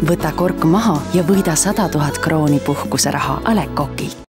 võta kork maha ja võida 100 000 krooni puhkuseraha A Le Coqilt.